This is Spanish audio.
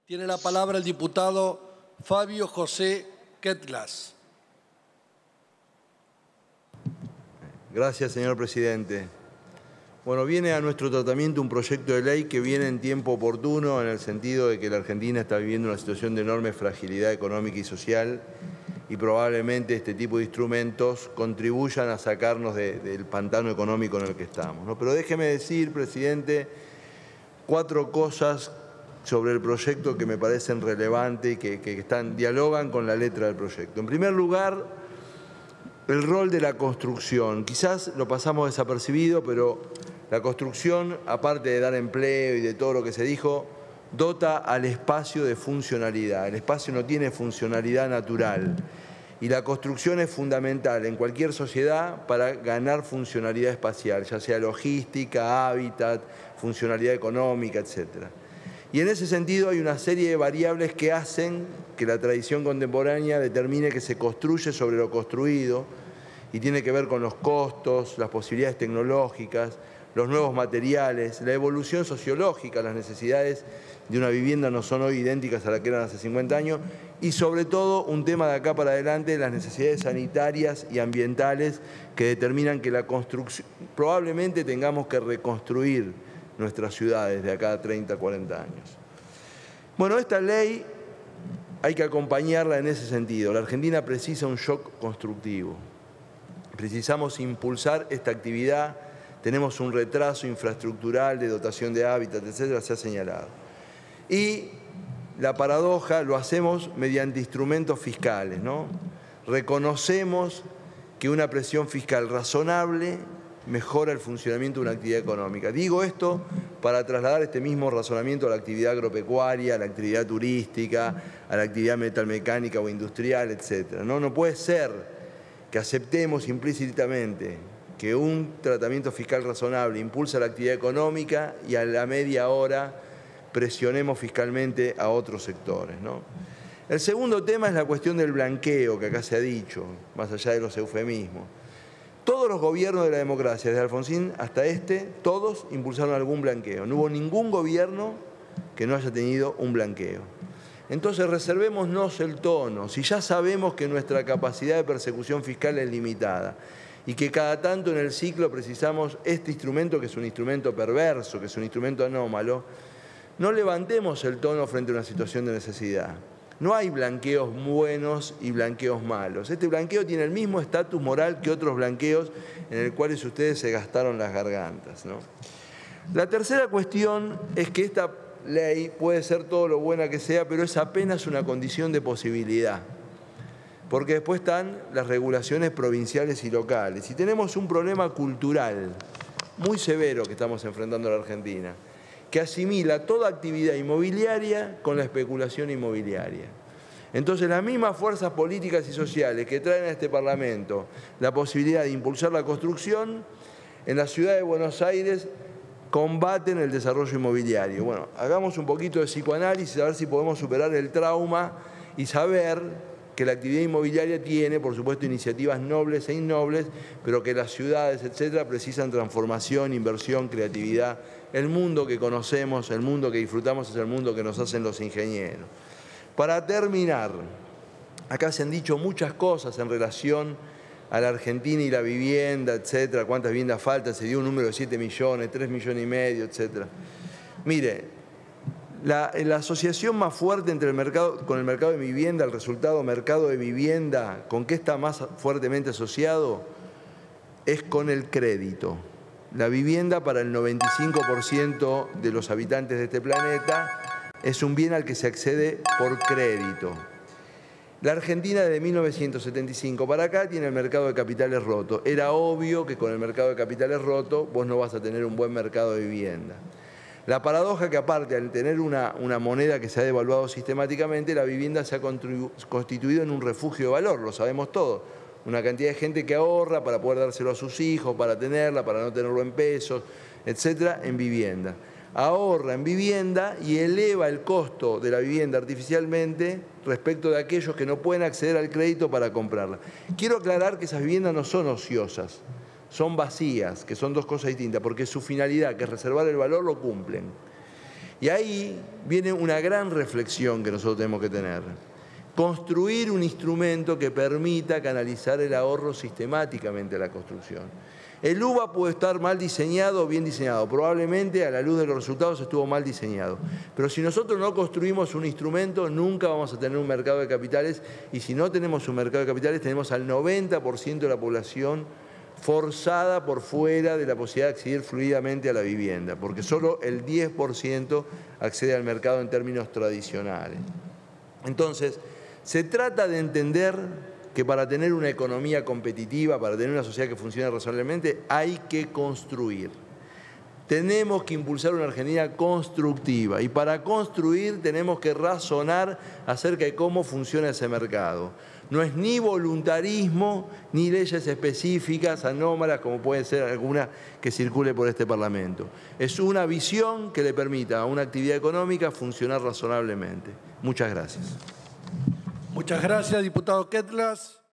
Tiene la palabra el diputado Fabio José Quetglas. Gracias, señor presidente. Bueno, viene a nuestro tratamiento un proyecto de ley que viene en tiempo oportuno, en el sentido de que la Argentina está viviendo una situación de enorme fragilidad económica y social, y probablemente este tipo de instrumentos contribuyan a sacarnos del pantano económico en el que estamos, ¿no? Pero déjeme decir, presidente, 4 cosas sobre el proyecto que me parecen relevantes y que dialogan con la letra del proyecto. En primer lugar, el rol de la construcción. Quizás lo pasamos desapercibido, pero la construcción, aparte de dar empleo y de todo lo que se dijo, dota al espacio de funcionalidad. El espacio no tiene funcionalidad natural y la construcción es fundamental en cualquier sociedad para ganar funcionalidad espacial, ya sea logística, hábitat, funcionalidad económica, etcétera. Y en ese sentido hay una serie de variables que hacen que la tradición contemporánea determine que se construye sobre lo construido, y tiene que ver con los costos, las posibilidades tecnológicas, los nuevos materiales, la evolución sociológica. Las necesidades de una vivienda no son hoy idénticas a las que eran hace 50 años, y sobre todo un tema de acá para adelante, las necesidades sanitarias y ambientales que determinan que la construcción, probablemente tengamos que reconstruir nuestras ciudades de acá a 30, 40 años. Bueno, esta ley hay que acompañarla en ese sentido. La Argentina precisa un shock constructivo. Precisamos impulsar esta actividad. Tenemos un retraso infraestructural de dotación de hábitat, etcétera, se ha señalado. Y la paradoja, lo hacemos mediante instrumentos fiscales, ¿no? Reconocemos que una presión fiscal razonable mejora el funcionamiento de una actividad económica. Digo esto para trasladar este mismo razonamiento a la actividad agropecuaria, a la actividad turística, a la actividad metalmecánica o industrial, etcétera. No puede ser que aceptemos implícitamente que un tratamiento fiscal razonable impulsa la actividad económica y a la media hora presionemos fiscalmente a otros sectores, ¿no? El segundo tema es la cuestión del blanqueo, que acá se ha dicho, más allá de los eufemismos. Todos los gobiernos de la democracia, desde Alfonsín hasta todos impulsaron algún blanqueo. No hubo ningún gobierno que no haya tenido un blanqueo. Entonces reservémonos el tono. Si ya sabemos que nuestra capacidad de persecución fiscal es limitada y que cada tanto en el ciclo precisamos este instrumento, que es un instrumento perverso, que es un instrumento anómalo, no levantemos el tono frente a una situación de necesidad. No hay blanqueos buenos y blanqueos malos. Este blanqueo tiene el mismo estatus moral que otros blanqueos en el cuales ustedes se gastaron las gargantas, ¿no? La tercera cuestión es que esta ley puede ser todo lo buena que sea, pero es apenas una condición de posibilidad, porque después están las regulaciones provinciales y locales. Y tenemos un problema cultural muy severo que estamos enfrentando en la Argentina, que asimila toda actividad inmobiliaria con la especulación inmobiliaria. Entonces, las mismas fuerzas políticas y sociales que traen a este Parlamento la posibilidad de impulsar la construcción, en la ciudad de Buenos Aires combaten el desarrollo inmobiliario. Bueno, hagamos un poquito de psicoanálisis, a ver si podemos superar el trauma y saber que la actividad inmobiliaria tiene, por supuesto, iniciativas nobles e innobles, pero que las ciudades, etcétera, precisan transformación, inversión, creatividad. El mundo que conocemos, el mundo que disfrutamos es el mundo que nos hacen los ingenieros. Para terminar, acá se han dicho muchas cosas en relación a la Argentina y la vivienda, etcétera, cuántas viviendas faltan, se dio un número de 7 millones, 3,5 millones, etcétera. Mire, la asociación más fuerte entre con el mercado de vivienda, el resultado mercado de vivienda, ¿con qué está más fuertemente asociado? Es con el crédito. La vivienda para el 95% de los habitantes de este planeta es un bien al que se accede por crédito. La Argentina desde 1975 para acá tiene el mercado de capitales roto. Era obvio que con el mercado de capitales roto vos no vas a tener un buen mercado de vivienda. La paradoja que aparte al tener una moneda que se ha devaluado sistemáticamente, la vivienda se ha constituido en un refugio de valor, lo sabemos todos. Una cantidad de gente que ahorra para poder dárselo a sus hijos, para tenerla, para no tenerlo en pesos, etcétera, en vivienda. Ahorra en vivienda y eleva el costo de la vivienda artificialmente respecto de aquellos que no pueden acceder al crédito para comprarla. Quiero aclarar que esas viviendas no son ociosas, son vacías, que son dos cosas distintas, porque su finalidad, que es reservar el valor, lo cumplen. Y ahí viene una gran reflexión que nosotros tenemos que tener. Construir un instrumento que permita canalizar el ahorro sistemáticamente a la construcción. El UVA puede estar mal diseñado o bien diseñado. Probablemente a la luz de los resultados estuvo mal diseñado. Pero si nosotros no construimos un instrumento, nunca vamos a tener un mercado de capitales. Y si no tenemos un mercado de capitales, tenemos al 90% de la población forzada por fuera de la posibilidad de acceder fluidamente a la vivienda, porque solo el 10% accede al mercado en términos tradicionales. Entonces, se trata de entender que para tener una economía competitiva, para tener una sociedad que funcione razonablemente, hay que construir. Tenemos que impulsar una Argentina constructiva y para construir tenemos que razonar acerca de cómo funciona ese mercado. No es ni voluntarismo ni leyes específicas, anómalas, como puede ser alguna que circule por este Parlamento. Es una visión que le permita a una actividad económica funcionar razonablemente. Muchas gracias. Muchas gracias, diputado Ketlas.